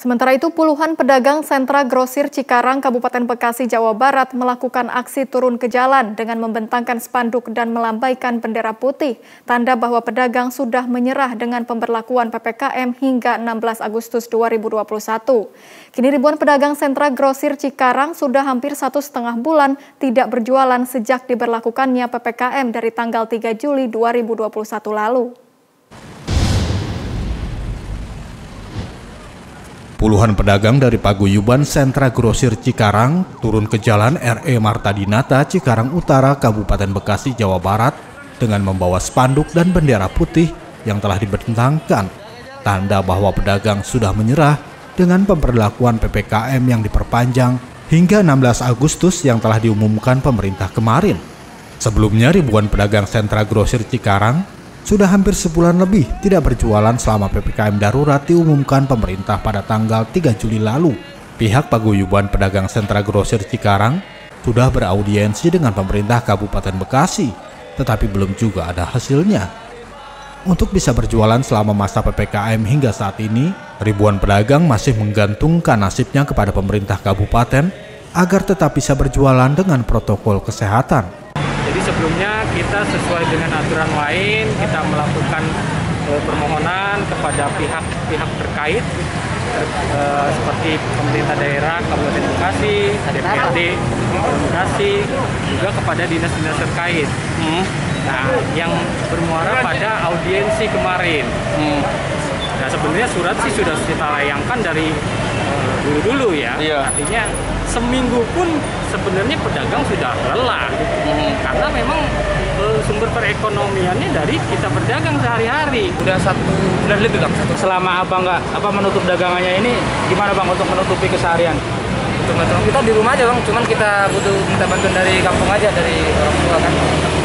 Sementara itu, puluhan pedagang sentra grosir Cikarang, Kabupaten Bekasi, Jawa Barat melakukan aksi turun ke jalan dengan membentangkan spanduk dan melambaikan bendera putih, tanda bahwa pedagang sudah menyerah dengan pemberlakuan PPKM hingga 16 Agustus 2021. Kini ribuan pedagang sentra grosir Cikarang sudah hampir 1,5 bulan tidak berjualan sejak diberlakukannya PPKM dari tanggal 3 Juli 2021 lalu. Puluhan pedagang dari paguyuban sentra grosir Cikarang turun ke jalan RE Marta Dinata, Cikarang Utara, Kabupaten Bekasi, Jawa Barat dengan membawa spanduk dan bendera putih yang telah dibentangkan, tanda bahwa pedagang sudah menyerah dengan pemberlakuan PPKM yang diperpanjang hingga 16 Agustus yang telah diumumkan pemerintah kemarin. Sebelumnya ribuan pedagang sentra grosir Cikarang sudah hampir sebulan lebih tidak berjualan selama PPKM darurat diumumkan pemerintah pada tanggal 3 Juli lalu. Pihak paguyuban pedagang sentra grosir Cikarang sudah beraudiensi dengan pemerintah Kabupaten Bekasi, tetapi belum juga ada hasilnya. Untuk bisa berjualan selama masa PPKM hingga saat ini, ribuan pedagang masih menggantungkan nasibnya kepada pemerintah kabupaten agar tetap bisa berjualan dengan protokol kesehatan. Jadi sebelumnya kita sesuai dengan aturan lain, kita melakukan permohonan kepada pihak terkait seperti pemerintah daerah Kabupaten Bekasi, DPRD Bekasi, juga kepada dinas-dinas terkait. Nah, yang bermuara pada audiensi kemarin. Nah, sebenarnya surat sih sudah kita layangkan dari dulu ya. Artinya seminggu pun sebenarnya pedagang sudah lelah, karena memang sumber perekonomiannya dari kita berdagang sehari-hari. Udah 1 bulan lebih Bang. Selama abang nggak menutup dagangannya ini, gimana Bang untuk menutupi keseharian? Untuk kita di rumah aja Bang, cuman kita butuh minta bantuan dari kampung aja, dari orang tua kan.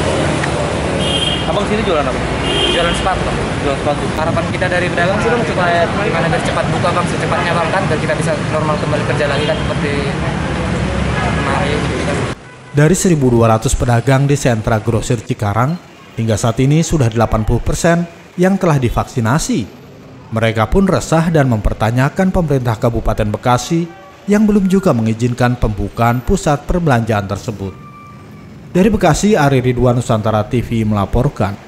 Abang sini jualan apa? Jualan sepatu Bang. Jualan sepatu. Harapan kita dari pedagang sih Bang, supaya gimana biar cepat buka Bang, secepatnya Bang kan, biar kita bisa normal kembali kerja lagi kan seperti kemarin. Dari 1.200 pedagang di sentra grosir Cikarang, hingga saat ini sudah 80% yang telah divaksinasi. Mereka pun resah dan mempertanyakan pemerintah Kabupaten Bekasi yang belum juga mengizinkan pembukaan pusat perbelanjaan tersebut. Dari Bekasi, Ari Ridwan, Nusantara TV melaporkan.